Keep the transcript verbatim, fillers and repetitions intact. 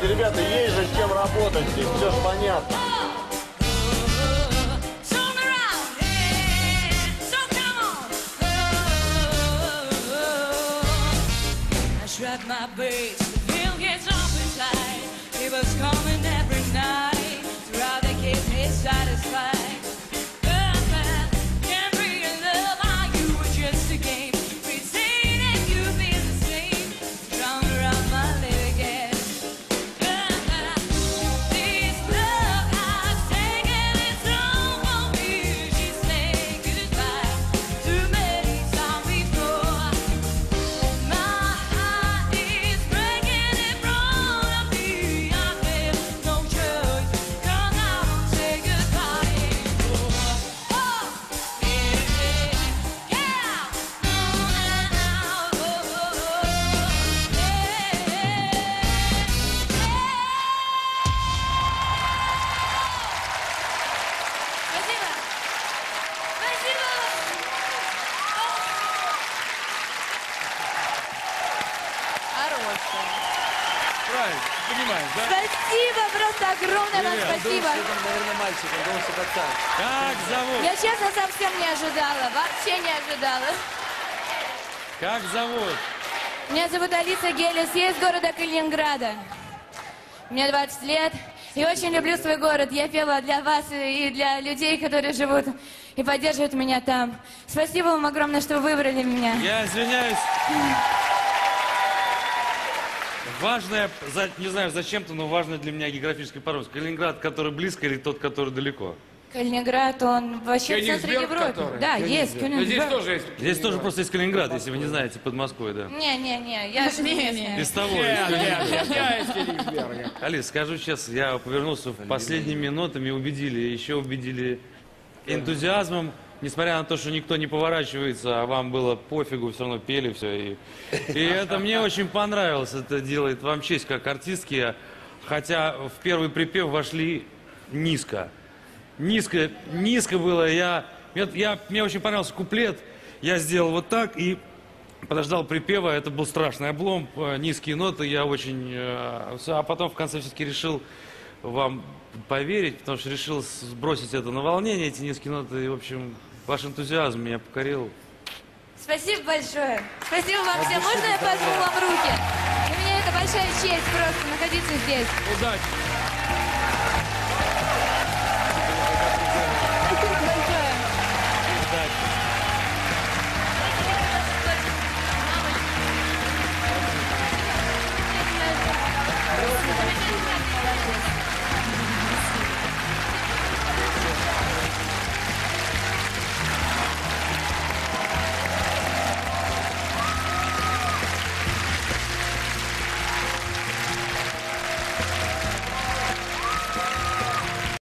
ребята, есть же с чем работать, здесь все ж понятно. At my base, the feel gets off inside. It was coming every night. Throughout the kids, he's satisfied. Can't really love how you were just a game. Pretending you'd be the same. Drown around my live again. This love has taken its toll on me. She said goodbye too many times before. My heart is breaking in front of me. I have no choice. Come out and say goodbye anymore. Oh, yeah, yeah. Oh, oh, oh, Спасибо. Спасибо. Хорошая. Правильно, понимаешь, да? Спасибо, просто огромное вам спасибо. Наверное, мальчик, он голосит отца. Как зовут? Я честно совсем не ожидала, вообще не ожидала. Как зовут? Меня зовут Алиса Гелес, я из города Калининграда. Мне двадцать лет, и очень люблю свой город. Я пела для вас и для людей, которые живут и поддерживают меня там. Спасибо вам огромное, что вы выбрали меня. Я извиняюсь. Важное, за- не знаю зачем-то, но важное для меня географический парадокс. Калининград, который близко, или тот, который далеко? Калининград, он вообще в центре Кёнигсберг, Европы. который? Да, есть Но здесь Кёнигсберг. тоже есть. Здесь тоже просто есть Калининград, если вы не знаете, под Москвой, да. Не-не-не, я же не местная. Из того, из Нет, Калининграда. нет, нет, я из Кёнигсберга. Алис, скажу честно, я повернулся последними нотами, убедили, еще убедили энтузиазмом, несмотря на то, что никто не поворачивается, а вам было пофигу, все равно пели все. И, и это мне очень понравилось, это делает вам честь как артистки, хотя в первый припев вошли низко. Низко, низко было, я, я, я- мне очень понравился куплет, я сделал вот так и подождал припева, это был страшный облом, э, низкие ноты, я очень... э, всё, а потом в конце все-таки решил вам поверить, потому что решил сбросить это на волнение, эти низкие ноты, и, в общем, ваш энтузиазм меня покорил. Спасибо большое. Спасибо вам всем. Можно я пожму вам руки? Для меня это большая честь просто находиться здесь. Удачи.